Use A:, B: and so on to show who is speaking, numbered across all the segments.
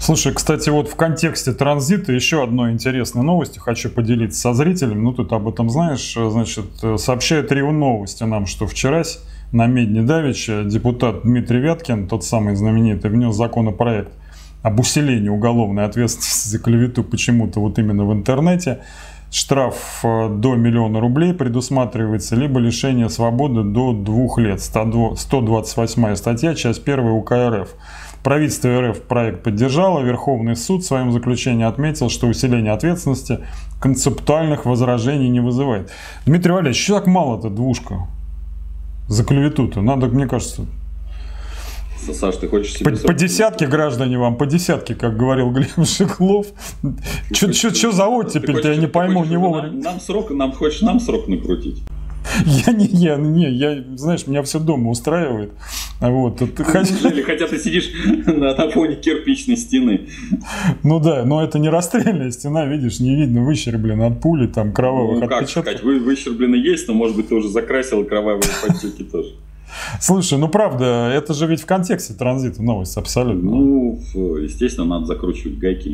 A: Слушай, кстати, вот в контексте транзита еще одной интересной новостью хочу поделиться со зрителями. Ну, ты об этом знаешь. Значит, сообщает РИА Новости нам, что вчера на Медне давеча депутат Дмитрий Вяткин, тот самый знаменитый, внес законопроект об усилении уголовной ответственности за клевету почему-то вот именно в интернете. Штраф до 1 миллиона рублей предусматривается, либо лишение свободы до 2 лет. 128 статья, часть 1 УК РФ. Правительство РФ проект поддержало. Верховный суд в своем заключении отметил, что усиление ответственности концептуальных возражений не вызывает. Дмитрий Валерьевич, что так мало-то двушка за клевету-то? Надо, мне кажется...
B: Саш, ты хочешь себе...
A: По десятке граждане вам, по десятке, как говорил Глеб Шеклов. Что за оттепель-то, я не пойму, не вовремя.
B: Хочешь нам срок накрутить?
A: Я, знаешь, меня все дома устраивает. Вот.
B: Хотя ты сидишь на фоне кирпичной стены.
A: Ну да, но это не расстрельная стена, видишь, не видно, выщерблена от пули, там кровавых отпечатков.
B: Как сказать, выщерблено есть, но может быть ты уже закрасил кровавые подтеки тоже.
A: Слушай, ну правда, это же ведь в контексте транзита новость абсолютно.
B: Ну, естественно, надо закручивать гайки,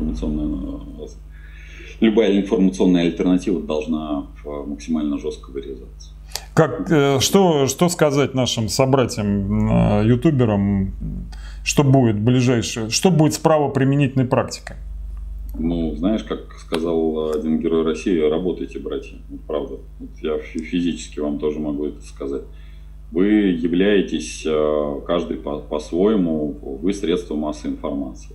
B: любая информационная альтернатива должна максимально жестко вырезаться.
A: Что сказать нашим собратьям, ютуберам, что будет ближайшее, что будет с правоприменительной практикой?
B: Ну, знаешь, как сказал один герой России, работайте, братья. Правда, я физически вам тоже могу это сказать. Вы являетесь, каждый по-своему, вы средство массовой информации.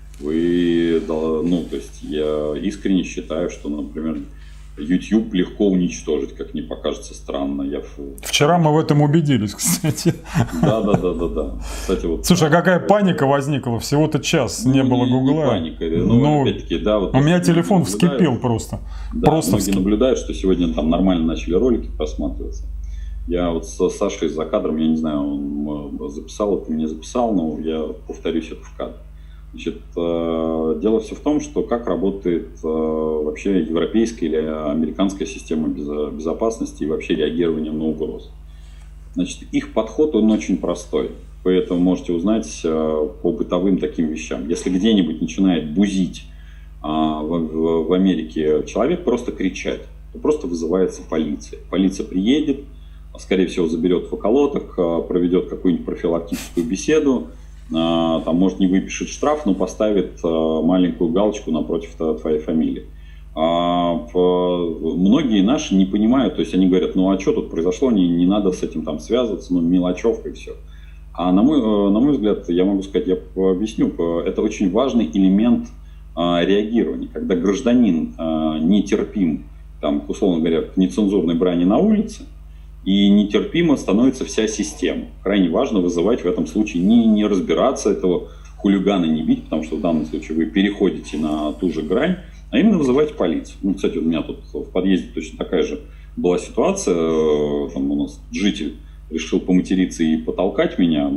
B: Я искренне считаю, что, например, YouTube легко уничтожить, как не покажется странно.
A: Вчера мы в этом убедились, кстати.
B: Да. Кстати, вот.
A: Слушай, а какая паника возникла? Всего-то час не было Гугла.
B: Не паника. Опять-таки, да.
A: Вот у меня телефон вскипел просто.
B: Да, многие наблюдают, что сегодня там нормально начали ролики просматриваться. Я вот с Сашей за кадром, я не знаю, он записал это, не записал, но я повторюсь это в кадре. Значит, дело все в том, что как работает вообще европейская или американская система безопасности и вообще реагирования на угрозы. Значит, их подход, он очень простой. Поэтому можете узнать по бытовым таким вещам. Если где-нибудь начинает бузить в Америке человек, просто кричать, то просто вызывается полиция. Полиция приедет, скорее всего, заберет в околоток, проведет какую-нибудь профилактическую беседу, там, может, не выпишет штраф, но поставит маленькую галочку напротив твоей фамилии. Многие наши не понимают, то есть они говорят, ну а что тут произошло, не надо с этим там связываться, ну мелочевка и все. А на мой взгляд, я могу сказать, я объясню, это очень важный элемент реагирования, когда гражданин нетерпим, там, условно говоря, к нецензурной брани на улице, и нетерпимо становится вся система. Крайне важно вызывать в этом случае не разбираться, этого хулигана не бить, потому что в данном случае вы переходите на ту же грань, а именно вызывать полицию. Ну, кстати, у меня тут в подъезде точно такая же была ситуация. Там у нас житель решил поматериться и потолкать меня.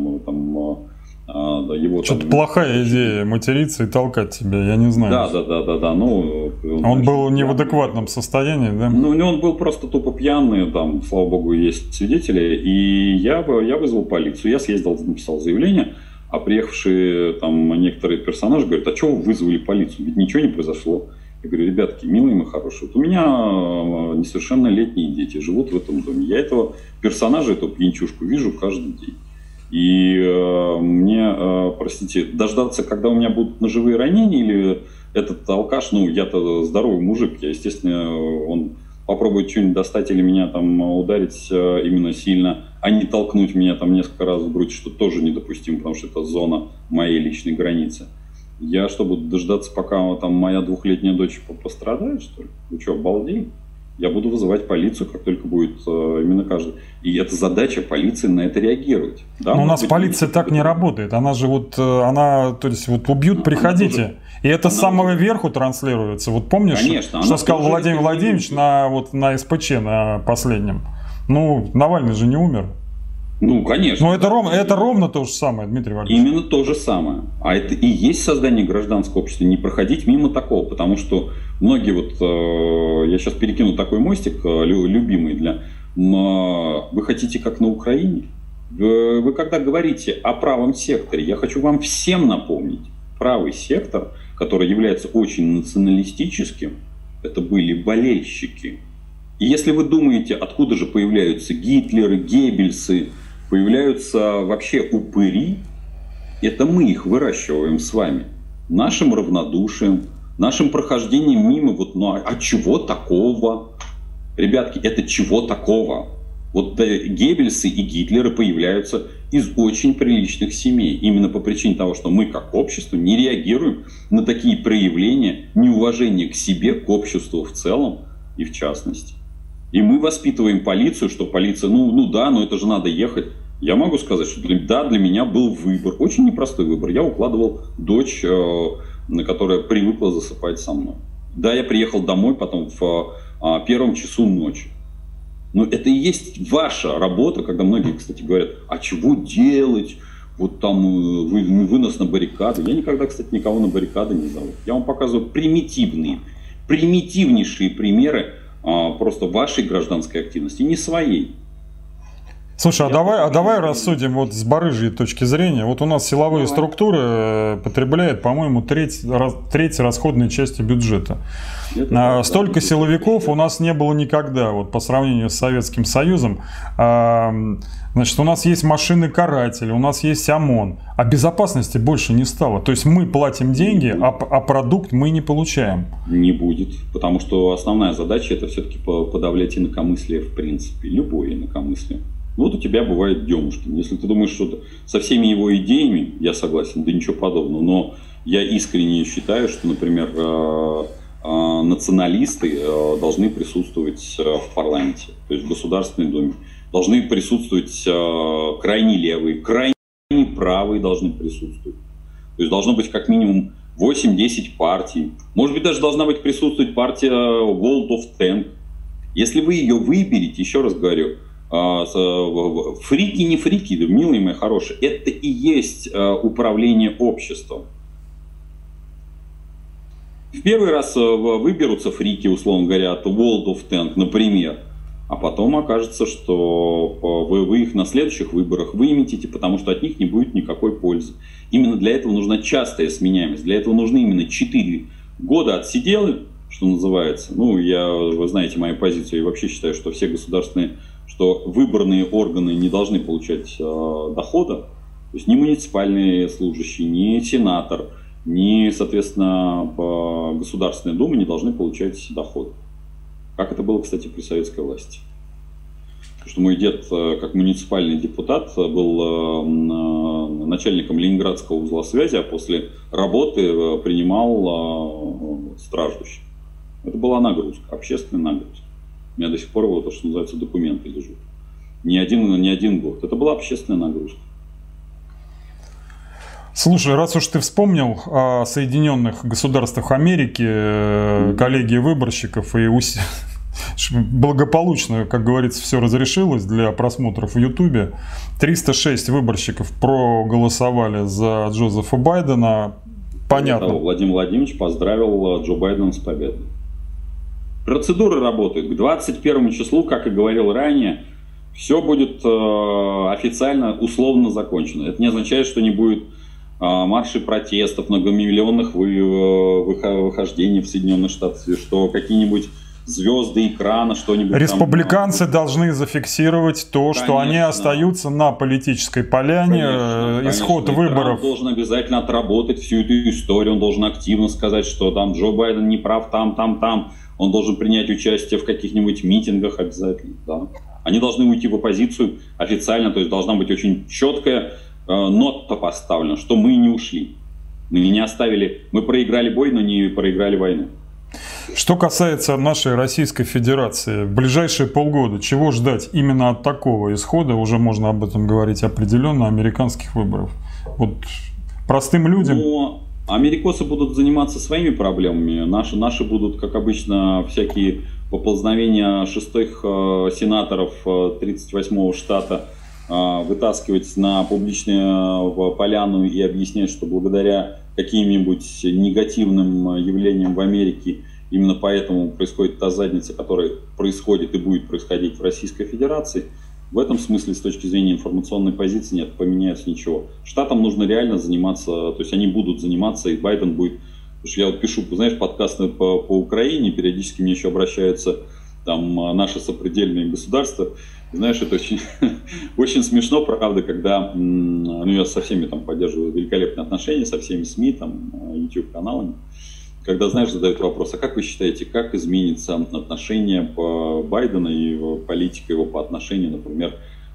A: Что-то плохая идея, материться и толкать тебя, я не знаю.
B: Да. Ну,
A: он был не в адекватном состоянии, да?
B: Ну, он был просто тупо пьяный, там, слава богу, есть свидетели. И я вызвал полицию, я съездил, написал заявление, а приехавшие там некоторые персонажи говорят, а что вы вызвали полицию, ведь ничего не произошло. Я говорю, ребятки, милые мои хорошие, вот у меня несовершеннолетние дети живут в этом доме. Я этого персонажа, эту пьянчушку вижу каждый день. И мне, простите, дождаться, когда у меня будут ножевые ранения, или этот алкаш, ну, я-то здоровый мужик, я, естественно, он попробует что-нибудь достать или меня там ударить именно сильно, а не толкнуть меня там несколько раз в грудь, что тоже недопустимо, потому что это зона моей личной границы. Я что, буду дождаться, пока там моя 2-летняя дочь пострадает, что ли? Вы что, обалдели? Я буду вызывать полицию, как только будет именно каждый. И это задача полиции на это реагировать. Да?
A: Но у нас полиция так не работает. Она же то есть убьют, приходите. И это с самого верху транслируется. Вот помнишь,
B: конечно,
A: что сказал Владимир Владимирович на СПЧ, на последнем? Ну, Навальный же не умер.
B: Ну, конечно.
A: Но это ровно то же самое, Дмитрий Валерьевич.
B: Именно то же самое. А это и есть создание гражданского общества. Не проходить мимо такого. Потому что многие, я сейчас перекину такой мостик, любимый вы хотите как на Украине? Вы когда говорите о правом секторе, я хочу вам всем напомнить, правый сектор, который является очень националистическим, это были болельщики. И если вы думаете, откуда же появляются Гитлеры, Геббельсы, появляются вообще упыри, это мы их выращиваем с вами. Нашим равнодушием, нашим прохождением мимо, вот, ну а чего такого? Ребятки, это чего такого? Вот Геббельсы и Гитлеры появляются из очень приличных семей. Именно по причине того, что мы как общество не реагируем на такие проявления неуважения к себе, к обществу в целом и в частности. И мы воспитываем полицию, что полиция, ну да, но это же надо ехать. Я могу сказать, что для меня был выбор, очень непростой выбор. Я укладывал дочь, которая привыкла засыпать со мной. Да, я приехал домой потом в первом часу ночи. Но это и есть ваша работа, когда многие, кстати, говорят, а чего делать? Вот там вынос на баррикады. Я никогда, кстати, никого на баррикады не зову. Я вам показываю примитивнейшие примеры просто вашей гражданской активности, не своей.
A: Слушай, давай рассудим вот с барыжьей точки зрения. Вот у нас силовые структуры потребляют, по-моему, треть расходной части бюджета. Столько силовиков у нас не было никогда, вот по сравнению с Советским Союзом. Значит, у нас есть машины-каратели, у нас есть ОМОН, а безопасности больше не стало. То есть мы платим деньги, а продукт мы не получаем. Не будет, потому что основная задача — это все-таки подавлять инакомыслие в принципе, любое инакомыслие. Вот у тебя бывает Демушкин. Если ты думаешь, что со всеми его идеями, я согласен, да ничего подобного. Но я искренне считаю, что, например, националисты должны присутствовать в парламенте, то есть в Государственной Думе. Должны присутствовать крайне левые, крайне правые должны присутствовать. То есть должно быть как минимум 8-10 партий. Может быть, даже должна быть присутствовать партия World of Tank. Если вы ее выберете, еще раз говорю, фрики не фрики, милые мои хорошие, это и есть управление обществом. В первый раз выберутся фрики, условно говоря, от World of Tank, например, а потом окажется, что вы их на следующих выборах выметите, потому что от них не будет никакой пользы. Именно для этого нужна частая сменяемость, для этого нужны именно 4 года отсидел, что называется. Ну, вы знаете мою позицию, я вообще считаю, что все государственные, что выборные органы не должны получать дохода, то есть ни муниципальные служащие, ни сенатор, ни, соответственно, Государственная Дума не должны получать доход. Как это было, кстати, при советской власти. Потому что мой дед, как муниципальный депутат, был начальником Ленинградского узла связи, а после работы принимал страждущих. Это была нагрузка, общественная нагрузка. У меня до сих пор, вот, то, что называется, документы лежат. Не один год. Это была общественная нагрузка. Слушай, раз уж ты вспомнил о Соединенных Государствах Америки, коллегии выборщиков, и благополучно, как говорится, все разрешилось для просмотров в Ютубе. 306 выборщиков проголосовали за Джозефа Байдена. Понятно.
B: Владимир Владимирович поздравил Джо Байдена с победой. Процедуры работают. К 21 числу, как и говорил ранее, все будет официально, условно закончено. Это не означает, что не будет маршей протестов, многомиллионных выхождений в Соединенных Штатах, что какие-нибудь звезды экрана, что-нибудь.
A: Республиканцы должны зафиксировать то, что они остаются на политической поляне. Исход выборов.
B: Он должен обязательно отработать всю эту историю, он должен активно сказать, что там Джо Байден не прав, там. Он должен принять участие в каких-нибудь митингах обязательно. Да. Они должны уйти в оппозицию официально, то есть должна быть очень четкая нота поставлена, что мы не ушли. Мы не оставили, мы проиграли бой, но не проиграли войну.
A: Что касается нашей Российской Федерации, в ближайшие полгода чего ждать именно от такого исхода, уже можно об этом говорить определенно, американских выборов? Вот простым людям...
B: Но америкосы будут заниматься своими проблемами, наши будут, как обычно, всякие поползновения шестых сенаторов 38-го штата вытаскивать на публичную поляну и объяснять, что благодаря каким-нибудь негативным явлениям в Америке именно поэтому происходит та задница, которая происходит и будет происходить в Российской Федерации. В этом смысле, с точки зрения информационной позиции, нет, поменяется ничего. Штатам нужно реально заниматься, то есть они будут заниматься, и Байден будет. Потому что я вот пишу, знаешь, подкасты по Украине, периодически мне еще обращаются там наши сопредельные государства. Знаешь, это очень, очень смешно, правда, когда я со всеми там поддерживаю великолепные отношения, со всеми СМИ, там, YouTube-каналами. Когда, знаешь, задают вопрос, а как вы считаете, как изменится отношение Байдена и политика его по отношению, например,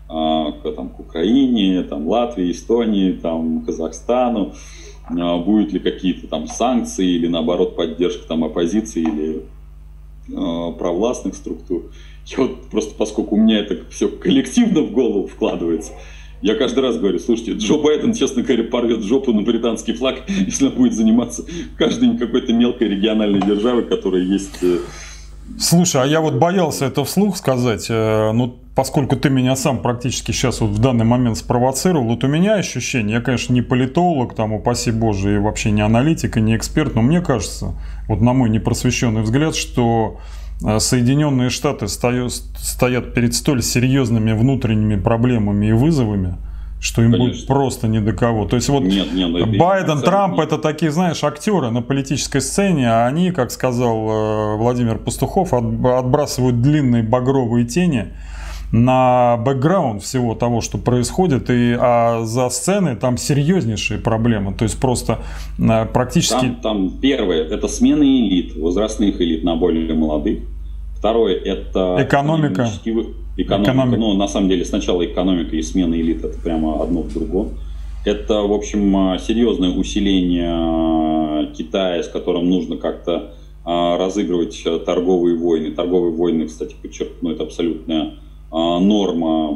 B: к Украине, там, Латвии, Эстонии, там, Казахстану, будут ли какие-то там санкции или наоборот поддержка там оппозиции или провластных структур. Я вот просто, поскольку у меня это все коллективно в голову вкладывается, я каждый раз говорю, слушайте, Джо Байден, честно говоря, порвет жопу на британский флаг, если он будет заниматься каждой какой-то мелкой региональной державой, которая есть.
A: Слушай, а я вот боялся это вслух сказать, но поскольку ты меня сам практически сейчас вот в данный момент спровоцировал, вот у меня ощущение, я, конечно, не политолог, там, упаси Боже, и вообще не аналитик, и не эксперт, но мне кажется, вот на мой непросвещенный взгляд, что Соединенные Штаты стоят перед столь серьезными внутренними проблемами и вызовами, что им Конечно. Будет просто не до кого. То есть вот Байден, Трамп — это такие, знаешь, актеры на политической сцене, а они, как сказал Владимир Пастухов, отбрасывают длинные багровые тени на бэкграунд всего того, что происходит, а за сценой там серьезнейшие проблемы. То есть просто практически...
B: Там первое — это смена элит, возрастных элит на более молодых. Второе — это...
A: Экономика.
B: Ну, на самом деле, сначала экономика и смена элит — это прямо одно в другом. Это, в общем, серьезное усиление Китая, с которым нужно как-то разыгрывать торговые войны. Торговые войны, кстати, подчеркну, это абсолютная норма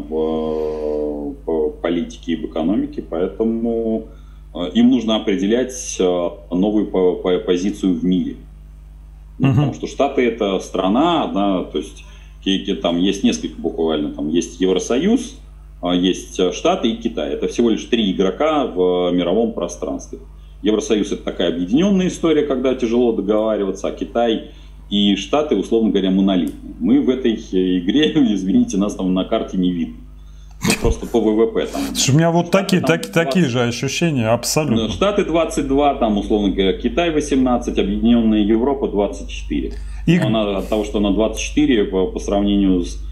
B: в политике и в экономике, поэтому им нужно определять новую позицию в мире. Потому что Штаты — это страна, да, то есть там есть несколько буквально, там есть Евросоюз, есть Штаты и Китай. Это всего лишь 3 игрока в мировом пространстве. Евросоюз — это такая объединенная история, когда тяжело договариваться, а Китай и Штаты, условно говоря, монолитные. Мы в этой игре, извините, нас там на карте не видно. Ну, просто по ВВП. Там,
A: у меня вот такие же ощущения, абсолютно.
B: Штаты 22, там, условно говоря, Китай 18, Объединенная Европа 24. Она, от того, что она 24 по сравнению с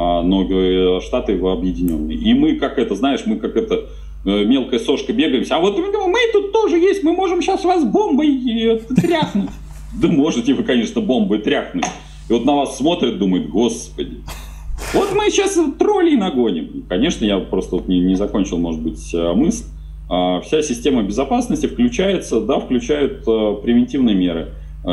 B: Штаты объединенные. И мы, как это, знаешь, мы как это мелкая сошка бегаемся. А вот мы тут тоже есть, мы можем сейчас вас бомбой тряхнуть. Да можете вы, конечно, бомбой тряхнуть. И вот на вас смотрят, думают, господи. Вот мы сейчас троллей нагоним. Конечно, я просто вот не закончил, может быть, мысль. Вся система безопасности включается, да, включают превентивные меры.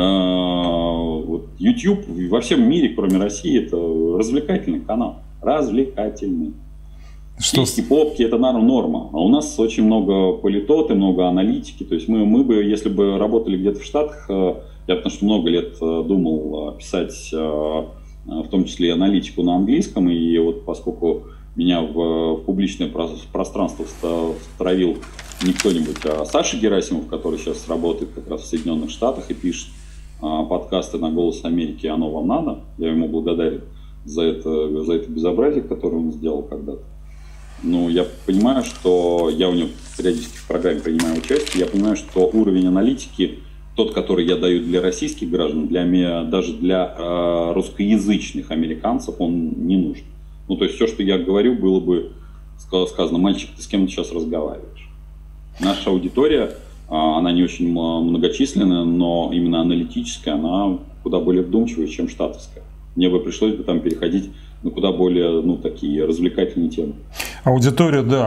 B: Вот YouTube во всем мире, кроме России, это развлекательный канал. Развлекательный. Попки — это, наверное, норма. А у нас очень много политоты, много аналитики. То есть мы бы, если бы работали где-то в Штатах, я потому что много лет думал писать, в том числе и аналитику на английском, и вот поскольку меня в публичное пространство втравил не кто-нибудь, а Саша Герасимов, который сейчас работает как раз в Соединенных Штатах и пишет подкасты на «Голос Америки», «Оно вам надо», я ему благодарен за это безобразие, которое он сделал когда-то. Но я понимаю, что я у него периодически в программе принимаю участие, я понимаю, что уровень аналитики, тот, который я даю для российских граждан, даже для русскоязычных американцев, он не нужен. Ну, то есть все, что я говорю, было бы сказано: мальчик, ты с кем сейчас разговариваешь? Наша аудитория, она не очень многочисленная, но именно аналитическая, она куда более вдумчивая, чем штатовская. Мне бы пришлось бы там переходить на куда более, такие развлекательные темы.
A: Аудитория, да,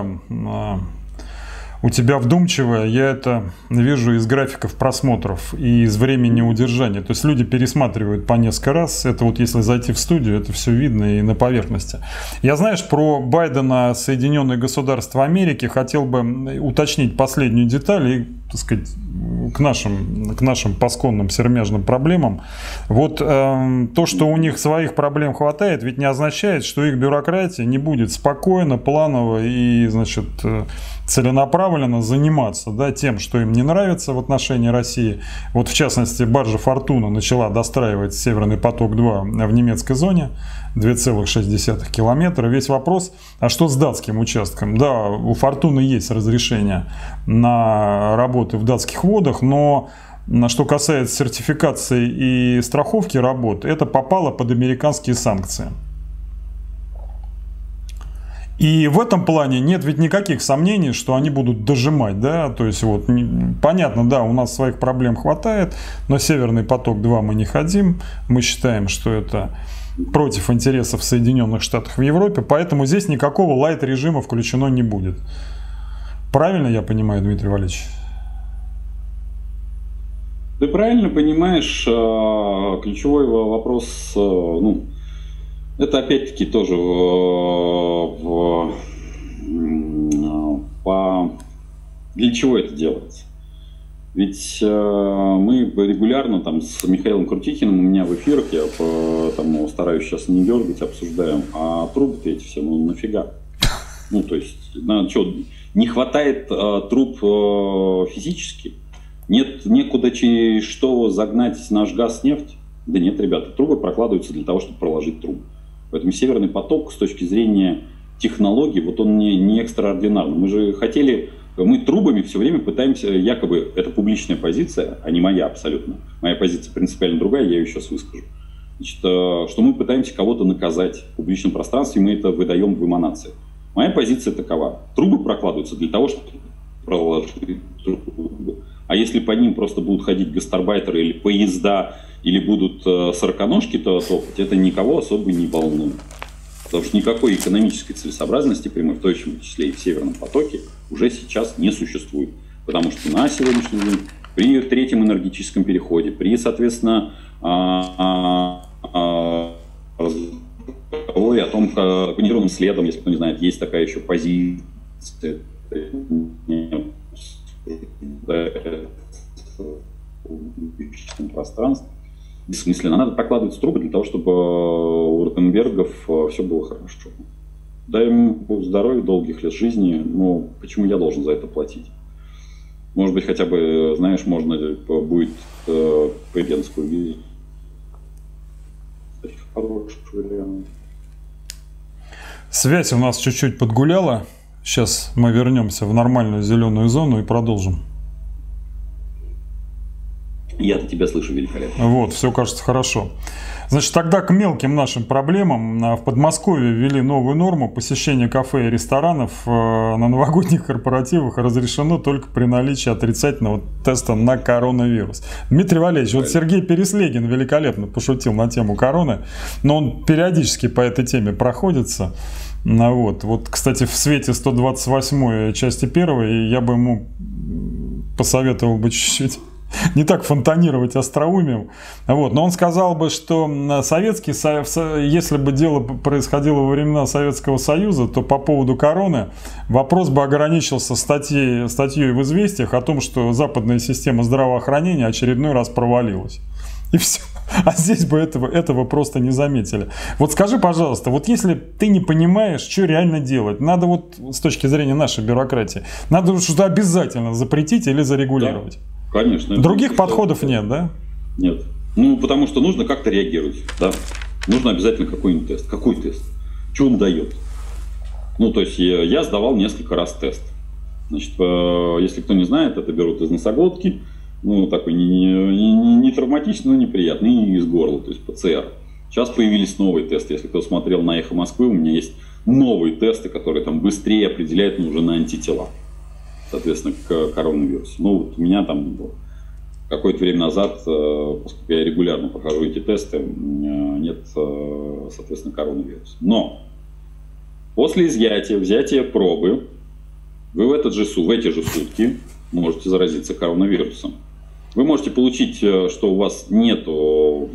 A: у тебя вдумчивая, я это вижу из графиков просмотров и из времени удержания. То есть люди пересматривают по несколько раз. Это вот если зайти в студию, это все видно и на поверхности. Я, знаешь, про Байдена, Соединенные Государства Америки хотел бы уточнить последнюю деталь и, так сказать, к нашим пасконным сермяжным проблемам. Вот то, что у них своих проблем хватает, ведь не означает, что их бюрократия не будет спокойно, планово и, значит, целенаправленно заниматься, да, тем, что им не нравится в отношении России. Вот в частности, баржа «Фортуна» начала достраивать «Северный поток-2» в немецкой зоне. 2,6 километра. Весь вопрос, а что с датским участком? Да, у Фортуны есть разрешение на работы в датских водах, но что касается сертификации и страховки работ, это попало под американские санкции. И в этом плане нет ведь никаких сомнений, что они будут дожимать, да, то есть вот понятно, да, у нас своих проблем хватает, но Северный поток-2 мы не хотим, мы считаем, что это против интересов Соединенных Штатов в Европе, поэтому здесь никакого лайт-режима включено не будет. Правильно я понимаю, Дмитрий Валерьевич?
B: Ты правильно понимаешь, ключевой вопрос, ну, это опять-таки тоже для чего это делается? Ведь мы регулярно там с Михаилом Крутихиным, у меня в эфирах, я там стараюсь сейчас не дергать, обсуждаем, а трубы-то эти все, ну нафига? Ну то есть, что, не хватает труб физически? Нет некуда через что загнать наш газ, нефть? Да нет, ребята, трубы прокладываются для того, чтобы проложить трубы. Поэтому Северный поток с точки зрения технологий, вот он не экстраординарный. Мы же хотели, мы трубами все время пытаемся, якобы это публичная позиция, а не моя абсолютно. Моя позиция принципиально другая, я ее сейчас выскажу. Значит, что мы пытаемся кого-то наказать в публичном пространстве, и мы это выдаем в эманации. Моя позиция такова. Трубы прокладываются для того, чтобы проложить трубы. А если по ним просто будут ходить гастарбайтеры или поезда, или будут сороконожки топать, это никого особо не волнует. Потому что никакой экономической целесообразности прямой, в том числе и в Северном потоке, уже сейчас не существует. Потому что на сегодняшний день при третьем энергетическом переходе, при, соответственно, разговоре о том, как планированным следом, если кто не знает, есть такая еще позиция, в пространстве. Бессмысленно. Надо прокладывать трубы для того, чтобы у Ротенбергов все было хорошо. Дай им здоровья, долгих лет жизни, но почему я должен за это платить? Может быть, хотя бы, знаешь, можно будет президентскую визу. Хороший вариант.
A: Связь у нас чуть-чуть подгуляла. Сейчас мы вернемся в нормальную зеленую зону и продолжим.
B: Я-то тебя слышу великолепно.
A: Вот, все кажется хорошо. Значит, тогда к мелким нашим проблемам. В Подмосковье ввели новую норму. Посещение кафе и ресторанов на новогодних корпоративах разрешено только при наличии отрицательного теста на коронавирус. Дмитрий Валерьевич, вот Сергей Переслегин великолепно пошутил на тему короны, но он периодически по этой теме проходится. Вот, кстати, в свете 128 части 1 я бы ему посоветовал бы чуть-чуть не так фонтанировать остроумием. Вот. Но он сказал бы, что если бы дело происходило во времена Советского Союза, то по поводу короны вопрос бы ограничился статьей в «Известиях» о том, что западная система здравоохранения очередной раз провалилась. И все. А здесь бы этого просто не заметили. Вот скажи, пожалуйста, вот если ты не понимаешь, что реально делать, надо вот с точки зрения нашей бюрократии, надо что-то обязательно запретить или зарегулировать.
B: Да. Конечно.
A: Других подходов нет, да?
B: Нет. Ну, потому что нужно как-то реагировать. Да? Нужно обязательно какой-нибудь тест. Какой тест? Что он дает? Ну, то есть, я сдавал несколько раз тест. Значит, если кто не знает, это берут из носоглотки. Ну, такой не травматичный, но неприятный. И из горла, то есть ПЦР. Сейчас появились новые тесты. Если кто смотрел на «Эхо Москвы», у меня есть новые тесты, которые там быстрее определяют уже на антитела. Соответственно, к коронавирусу. Ну, вот у меня там какое-то время назад, поскольку я регулярно прохожу эти тесты, нет, соответственно, коронавируса. Но после взятия пробы, вы в эти же сутки можете заразиться коронавирусом. Вы можете получить, что у вас нету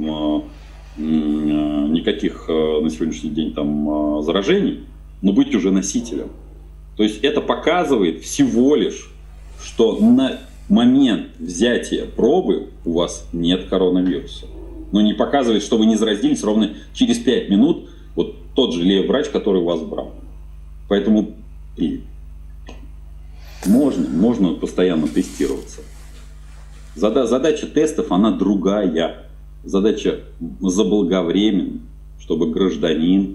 B: никаких на сегодняшний день там заражений, но быть уже носителем. То есть это показывает всего лишь, что на момент взятия пробы у вас нет коронавируса. Но не показывает, что вы не заразились ровно через 5 минут, вот тот же врач, который вас брал. Поэтому можно постоянно тестироваться. Задача тестов, она другая. Задача заблаговременно, чтобы гражданин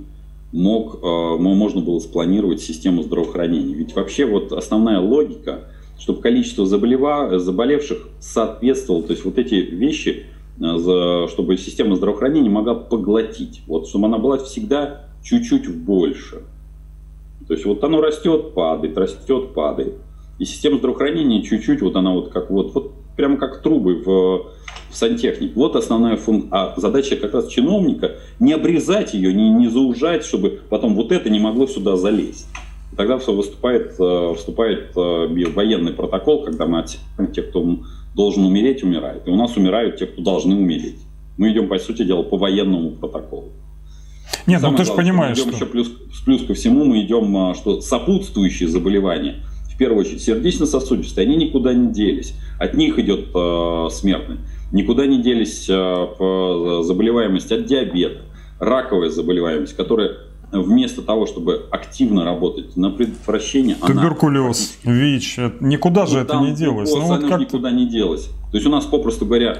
B: можно было спланировать систему здравоохранения. Ведь вообще вот основная логика, чтобы количество заболевших соответствовало, то есть вот эти вещи, чтобы система здравоохранения могла поглотить, вот, чтобы она была всегда чуть-чуть больше. То есть вот оно растет, падает. И система здравоохранения чуть-чуть, вот она вот как вот прямо как трубы в сантехнике. Вот основная функция. А задача как раз чиновника не обрезать ее, не заужать, чтобы потом вот это не могло сюда залезть. И тогда вступает военный протокол, когда мы отсекаем тех, кто должен умереть, умирает. И у нас умирают те, кто должны умереть. Мы идем, по сути дела, по военному протоколу.
A: Нет, ну ты же понимаешь,
B: что... Еще плюс ко всему мы идем, что сопутствующие заболевания, в первую очередь сердечно-сосудистые, они никуда не делись. От них идет смертность. Никуда не делись заболеваемость от диабета, раковая заболеваемость, которая вместо того, чтобы активно работать на предотвращение...
A: Туберкулез, ВИЧ, никуда же это не делось.
B: Никуда не делось. То есть у нас, попросту говоря,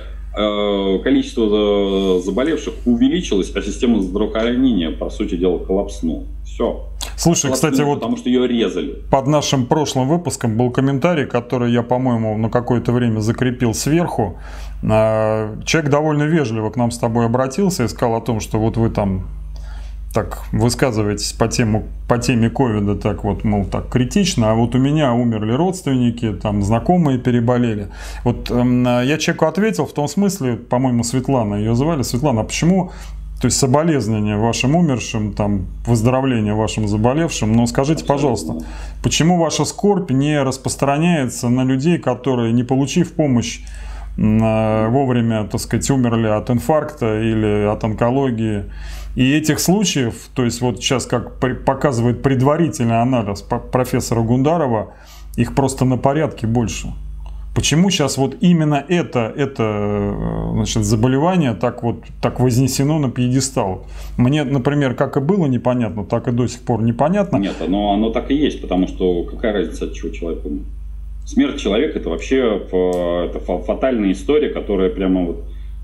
B: количество заболевших увеличилось, а система здравоохранения, по сути дела, коллапснула. Все.
A: Слушай, кстати, вот
B: потому что ее резали.
A: Под нашим прошлым выпуском был комментарий, который я, по-моему, на какое-то время закрепил сверху. Человек довольно вежливо к нам с тобой обратился и сказал о том, что вот вы там так высказываетесь по теме ковида, так вот, мол, так критично, а вот у меня умерли родственники, там знакомые переболели. Вот я человеку ответил в том смысле, по-моему, Светлана ее звали. Светлана, а почему, то есть соболезнования вашим умершим, там, выздоровление вашим заболевшим, но скажите, пожалуйста, почему ваша скорбь не распространяется на людей, которые, не получив помощь, вовремя, так сказать, умерли от инфаркта или от онкологии? И этих случаев, то есть вот сейчас, как показывает предварительный анализ профессора Гундарова, их просто на порядке больше. Почему сейчас вот именно это значит, заболевание так вознесено на пьедестал? Мне, например, как и было непонятно, так и до сих пор непонятно.
B: Нет, оно так и есть, потому что какая разница, от чего человек умер? Смерть человека — это вообще фатальная история, которая прямо вот...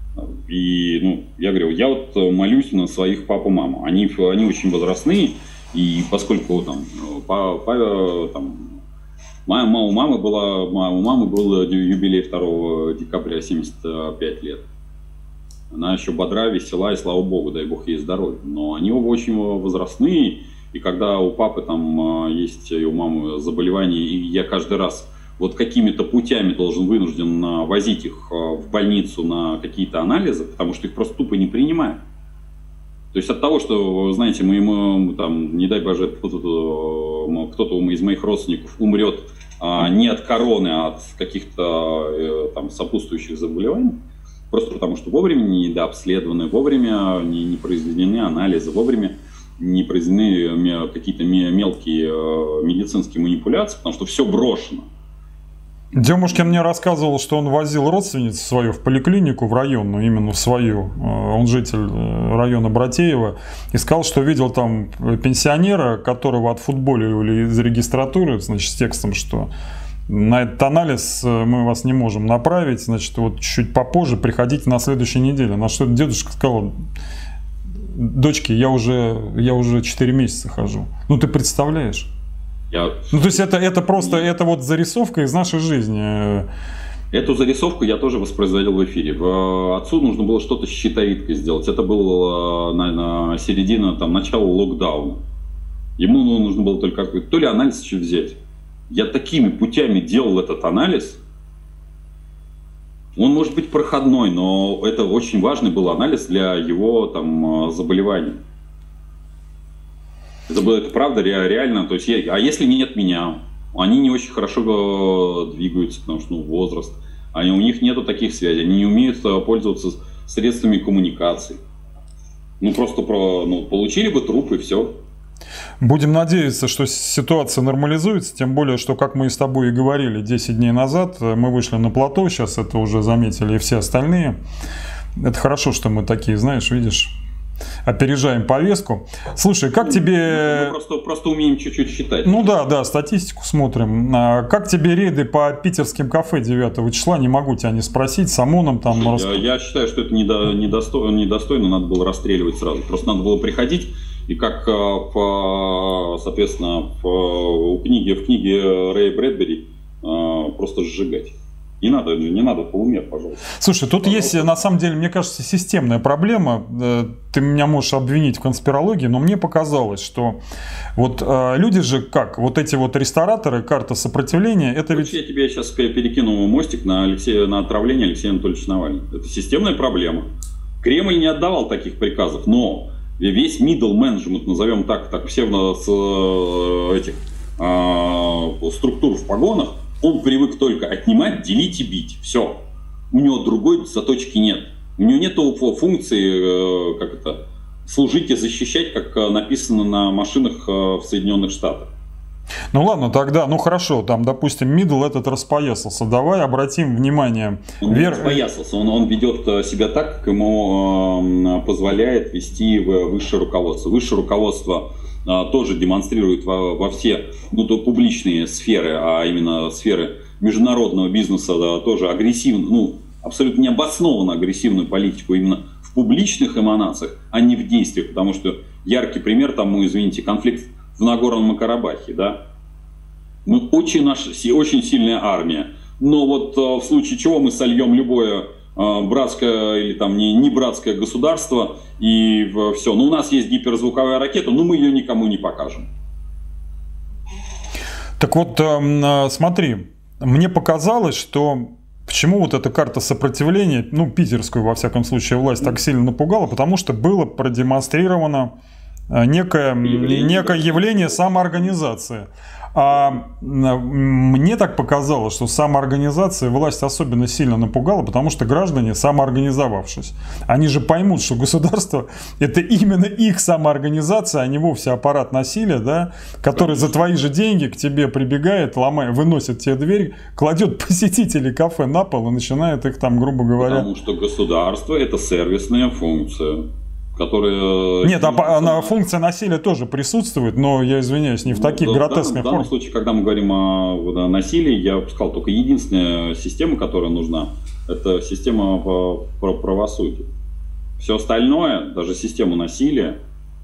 B: И, я говорю, я вот молюсь на своих папу и маму. Они очень возрастные, и поскольку у мамы был юбилей 2 декабря, 75 лет. Она еще бодра, весела, и слава богу, дай бог ей здоровья. Но они оба очень возрастные, и когда у папы там есть и у мамы заболевания, и я каждый раз вот какими-то путями вынужден возить их в больницу на какие-то анализы, потому что их просто тупо не принимают. То есть от того, что, знаете, мы там, не дай боже, кто-то из моих родственников умрет не от короны, а от каких-то там сопутствующих заболеваний, просто потому что вовремя не дообследованы, вовремя не произведены анализы, вовремя не произведены какие-то мелкие медицинские манипуляции, потому что все брошено.
A: Демушкин мне рассказывал, что он возил родственницу свою в поликлинику, в районную, именно в свою. Он житель района Братеева. И сказал, что видел там пенсионера, которого отфутболили из регистратуры, значит, с текстом, что на этот анализ мы вас не можем направить, значит, вот чуть попозже приходите на следующей неделе. На что дедушка сказал: дочки, я уже 4 месяца хожу. Ну, ты представляешь? Ну, то есть это просто, это вот зарисовка из нашей жизни.
B: Эту зарисовку я тоже воспроизводил в эфире. Отцу нужно было что-то с щитовидкой сделать. Это было на середина, там, начала локдауна. Ему нужно было только то ли анализ еще взять. Я такими путями делал этот анализ. Он может быть проходной, но это очень важный был анализ для его там заболеваний. Это правда реально. То есть а если нет меня, они не очень хорошо двигаются, потому что возраст. У них нету таких связей, они не умеют пользоваться средствами коммуникации. Просто получили бы труп и все.
A: Будем надеяться, что ситуация нормализуется, тем более, что, как мы и с тобой и говорили 10 дней назад, мы вышли на плато, сейчас это уже заметили и все остальные. Это хорошо, что мы такие, знаешь, видишь, опережаем повестку. Слушай, как тебе...
B: Мы просто умеем чуть-чуть считать.
A: Ну да, статистику смотрим. Как тебе рейды по питерским кафе 9 числа? Не могу тебя не спросить, с ОМОНом там...
B: Я считаю, что это недостойно, надо было расстреливать сразу. Просто надо было приходить и как, соответственно, в книге Рэя Брэдбери просто сжигать. Не надо полумер, пожалуйста.
A: Слушай, тут есть, на самом деле, мне кажется, системная проблема. Ты меня можешь обвинить в конспирологии, но мне показалось, что вот люди же как, вот эти вот рестораторы, карта сопротивления, это ведь...
B: Я тебе сейчас перекину мостик на отравление Алексея Анатольевича Навального. Это системная проблема. Кремль не отдавал таких приказов, но весь middle management, назовем так псевдо этих структур в погонах, он привык только отнимать, делить и бить. Все. У него другой заточки нет. У него нет функции, служить и защищать, как написано на машинах в Соединенных Штатах.
A: Ну ладно, тогда, ну хорошо, там, допустим, Мидл этот распоясался. Давай обратим внимание.
B: Он не распоясался, он ведет себя так, как ему позволяет вести высшее руководство. Высшее руководство тоже демонстрирует во все публичные сферы, а именно сферы международного бизнеса, тоже агрессивно, абсолютно необоснованно агрессивную политику именно в публичных эманациях, а не в действиях, потому что яркий пример тому, извините, конфликт в Нагорном Карабахе, да. Мы очень сильная армия, но вот в случае чего мы сольем любое братское или там не братское государство и все. У нас есть гиперзвуковая ракета, но мы ее никому не покажем.
A: Так вот, смотри, мне показалось, что почему вот эта карта сопротивления, питерскую, во всяком случае, власть так сильно напугала, потому что было продемонстрировано некое явление самоорганизации. А мне так показалось, что самоорганизация власть особенно сильно напугала, потому что граждане, самоорганизовавшись, они же поймут, что государство — это именно их самоорганизация, а не вовсе аппарат насилия, да, который за твои же деньги к тебе прибегает, выносит тебе дверь, кладет посетителей кафе на пол и начинает их там, грубо говоря...
B: Потому что государство — это сервисная функция.
A: Нет, функция насилия тоже присутствует, но я извиняюсь, не в таких гротескных формах.
B: В данном случае, когда мы говорим о насилии, я бы сказал, только единственная система, которая нужна, это система правосудия. Все остальное, даже систему насилия,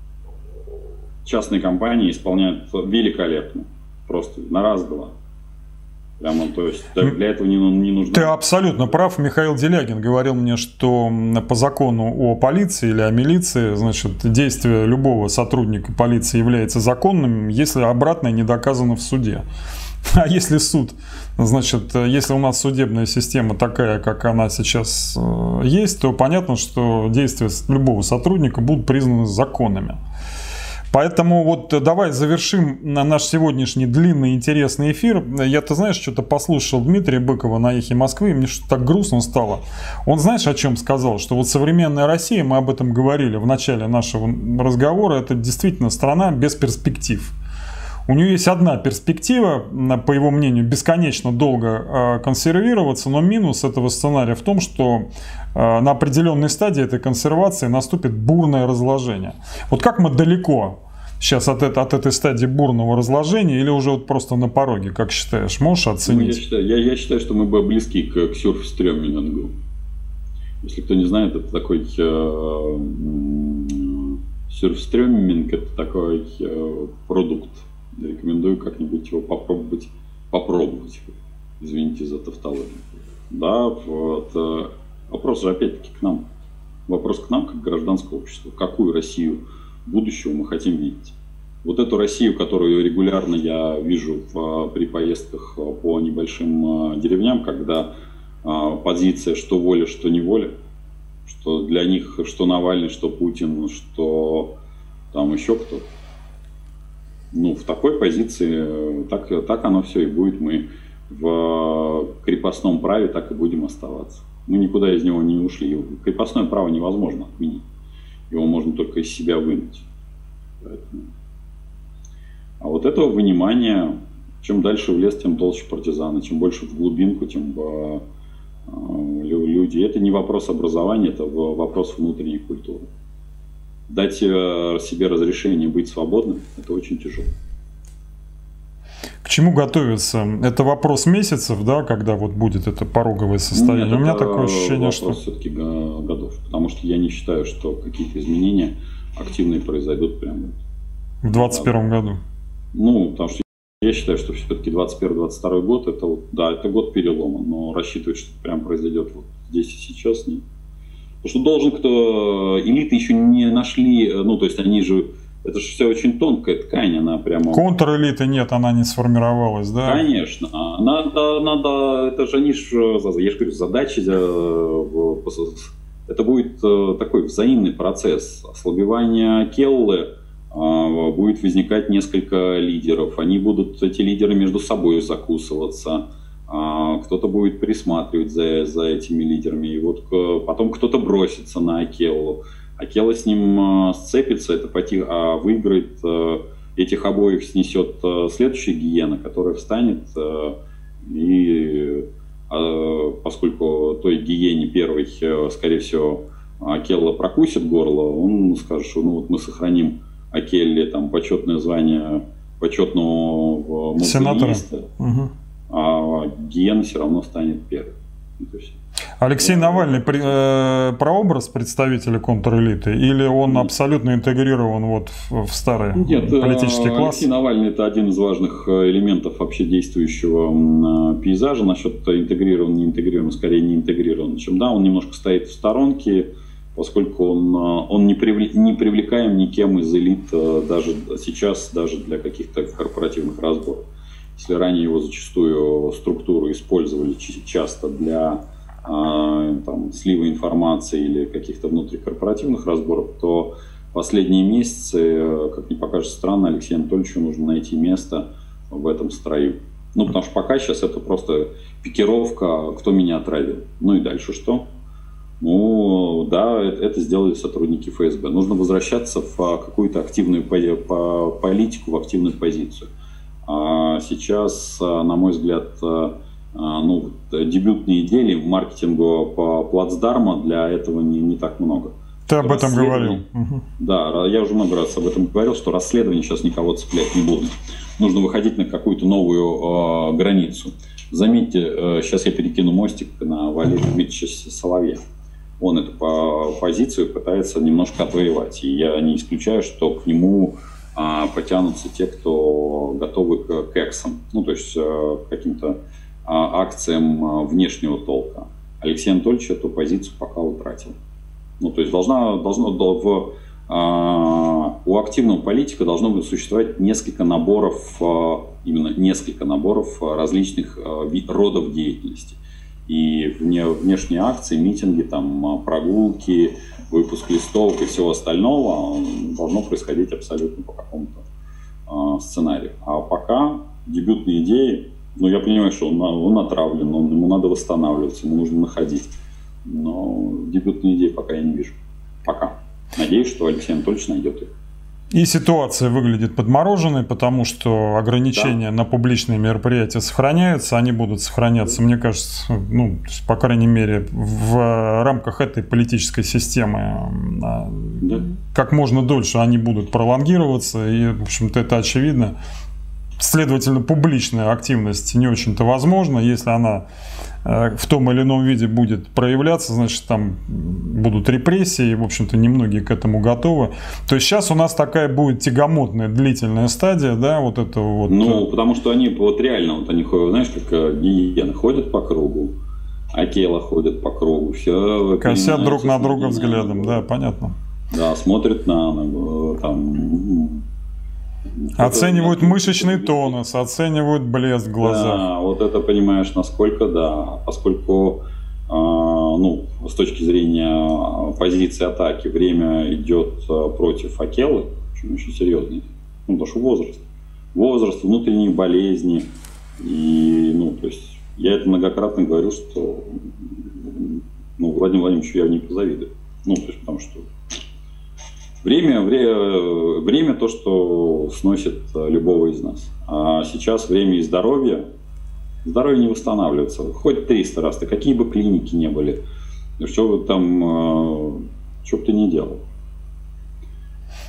B: частные компании исполняют великолепно. Просто на раз-два. Прямо, то есть для этого не нужно.
A: Ты абсолютно прав. Михаил Делягин говорил мне, что по закону о полиции или о милиции, значит, действие любого сотрудника полиции является законным, если обратное не доказано в суде. А если суд, значит, если у нас судебная система такая, как она сейчас есть, то понятно, что действия любого сотрудника будут признаны законными. Поэтому вот давай завершим наш сегодняшний длинный интересный эфир. Я, ты знаешь, что-то послушал Дмитрия Быкова на «Эхе Москвы», и мне что-то так грустно стало. Он, знаешь, о чем сказал? Что вот современная Россия, мы об этом говорили в начале нашего разговора, это действительно страна без перспектив. У нее есть одна перспектива, по его мнению, бесконечно долго консервироваться, но минус этого сценария в том, что на определенной стадии этой консервации наступит бурное разложение. Вот как мы далеко сейчас от этой стадии бурного разложения или уже вот просто на пороге, как считаешь, можешь оценить?
B: Я считаю, что мы близки к сюрфстрёмингу. Если кто не знает, это такой сюрфстрёминг, это такой продукт. Рекомендую как-нибудь его попробовать. Извините за тавтологию. Да, вот. Вопрос же опять-таки к нам. Вопрос к нам, как гражданское общество. Какую Россию будущего мы хотим видеть? Вот эту Россию, которую регулярно я вижу при поездках по небольшим деревням, когда позиция что воля, что неволя, что для них что Навальный, что Путин, что там еще кто-то. В такой позиции так оно все и будет. Мы в крепостном праве так и будем оставаться. Мы никуда из него не ушли. Крепостное право невозможно отменить. Его можно только из себя вынуть. Поэтому... А вот этого вынимания, чем дальше в лес, тем толще партизаны. Чем больше в глубинку, тем люди. Это не вопрос образования, это вопрос внутренней культуры. дать себе разрешение быть свободным, это очень тяжело.
A: К чему готовиться? Это вопрос месяцев, да, когда вот будет это пороговое состояние?
B: Нет,
A: у меня такое ощущение,
B: что все-таки годов, потому что я не считаю, что какие-то изменения активные произойдут прямо
A: в 2021 году.
B: Ну, потому что я считаю, что все-таки 2021-2022 год это вот, да, это год перелома, но рассчитывать, что прям произойдет вот здесь и сейчас, нет. Потому что должен кто, элиты еще не нашли, ну, то есть они же, это же все очень тонкая ткань, она прямо...
A: Контрэлиты нет, она не сформировалась, да?
B: Конечно, надо, это же они же, я же говорю, задачи, это будет такой взаимный процесс, ослабевание Келлы, будет возникать несколько лидеров, они будут, эти лидеры между собой закусываться, кто-то будет присматривать за этими лидерами, и вот потом кто-то бросится на Акеллу, Акелла с ним сцепится, это выиграет, этих обоих снесет следующая гиена, которая встанет, и поскольку той гиене первой, скорее всего, Акелла прокусит горло, он скажет, что ну вот мы сохраним Акелле там почетное звание почетного мавзолеиста, а гиена все равно станет первой.
A: Алексей Навальный прообраз представителя контрэлиты или он абсолютно интегрирован вот в старый политический класс?
B: Алексей Навальный это один из важных элементов вообще действующего пейзажа. Насчет интегрирован, не интегрирован, скорее не интегрирован. Чем да, он немножко стоит в сторонке, поскольку он не привлекаем никем из элит даже сейчас, даже для каких-то корпоративных разборов. Если ранее его зачастую структуру использовали часто для там, слива информации или каких-то внутрикорпоративных разборов, то последние месяцы, как ни покажется странно, Алексею Анатольевичу нужно найти место в этом строю. Ну, потому что пока сейчас это просто пикировка, кто меня отравил. Ну и дальше что? Ну, да, это сделали сотрудники ФСБ. Нужно возвращаться в какую-то активную политику, в активную позицию. Сейчас, на мой взгляд, ну, дебютные идеи в маркетингу по плацдарма для этого не так много.
A: Ты об этом говорил.
B: Да, я уже много раз об этом говорил, что расследование сейчас никого цеплять не будут. Нужно выходить на какую-то новую границу. Заметьте, сейчас я перекину мостик на Валерия Дмитриевича Соловья. Он эту позицию пытается немножко отвоевать. И я не исключаю, что к нему потянутся те, кто готовы к эксам, ну, то есть к каким-то акциям внешнего толка. Алексей Анатольевич эту позицию пока утратил. Ну, то есть у активного политика должно существовать несколько наборов, именно несколько наборов различных родов деятельности. И внешние акции, митинги, там, прогулки, выпуск листовок и всего остального должно происходить абсолютно по какому-то сценарию. А пока дебютные идеи, ну, я понимаю, что он отравлен, ему надо восстанавливаться, ему нужно находить. Но дебютные идеи пока я не вижу. Пока. Надеюсь, что Алексей Анатольевич найдет их.
A: И ситуация выглядит подмороженной, потому что ограничения на публичные мероприятия сохраняются, они будут сохраняться, мне кажется, ну, по крайней мере, в рамках этой политической системы. Как можно дольше они будут пролонгироваться, и, в общем-то, это очевидно. Следовательно, публичная активность не очень-то возможна. Если она в том или ином виде будет проявляться, значит, там будут репрессии, и, в общем-то, немногие к этому готовы. То есть сейчас у нас такая будет тягомотная, длительная стадия, да, вот это вот.
B: Ну, потому что они, вот реально, вот они, знаешь, как гиены ходят по кругу, Акелла ходит по кругу, все.
A: Косят друг на друга взглядом, да, понятно.
B: Да, смотрят на ногу, там...
A: Оценивают мышечный тонус, оценивают блеск в глазах.
B: Да, вот это понимаешь, насколько, да, поскольку, ну, с точки зрения позиции атаки, время идет против Акеллы, очень серьезный, ну, потому что возраст, внутренние болезни, и, ну, то есть, я это многократно говорю, что, ну, Владимиру Владимировичу я не позавидую, ну, то есть, потому что Время то, что сносит любого из нас. А сейчас время и здоровье. Здоровье не восстанавливается. Хоть 300 раз. Какие бы клиники не были. Что бы там, что бы ты ни делал.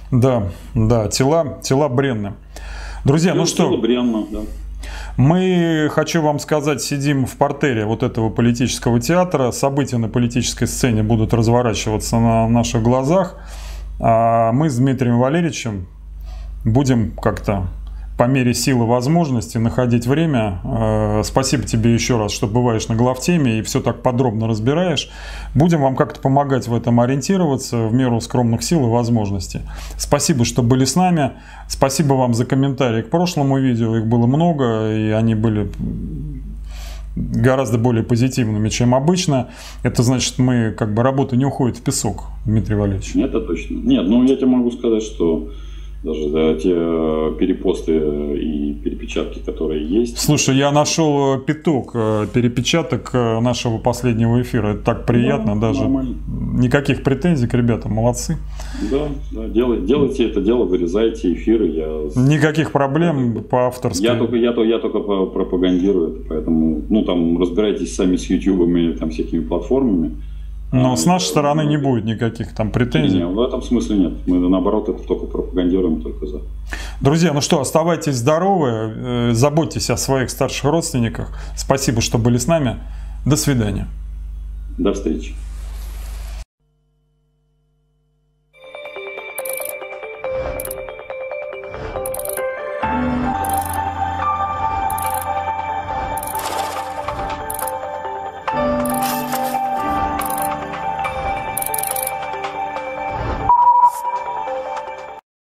A: Да, да, тела бренны. Друзья, ну что,
B: бренно, да.
A: Мы, хочу вам сказать, сидим в партере вот этого политического театра. События на политической сцене будут разворачиваться на наших глазах. А мы с Дмитрием Валерьевичем будем как-то по мере силы возможности находить время. Спасибо тебе еще раз, что бываешь на главтеме и все так подробно разбираешь. Будем вам как-то помогать в этом ориентироваться в меру скромных сил и возможностей. Спасибо, что были с нами. Спасибо вам за комментарии к прошлому видео. Их было много, и они были гораздо более позитивными, чем обычно. Это значит, мы как бы работа не уходит в песок, Дмитрий Валерьевич.
B: Это точно. Нет, ну я тебе могу сказать, что даже те перепосты и перепечатки, которые есть. Слушай,
A: я нашел пяток перепечаток нашего последнего эфира. Это так приятно, да, даже нормально. Никаких претензий к ребятам, молодцы.
B: Да, делайте это дело, вырезайте эфиры.
A: Никаких проблем по авторской.
B: Я только пропагандирую это, поэтому, ну там разбирайтесь сами с YouTube и там всякими платформами.
A: Но с нашей стороны не будет никаких там претензий.
B: Нет, в этом смысле нет. Мы наоборот это только пропагандируем, только за.
A: Друзья, ну что, оставайтесь здоровы, заботьтесь о своих старших родственниках. Спасибо, что были с нами. До свидания.
B: До встречи.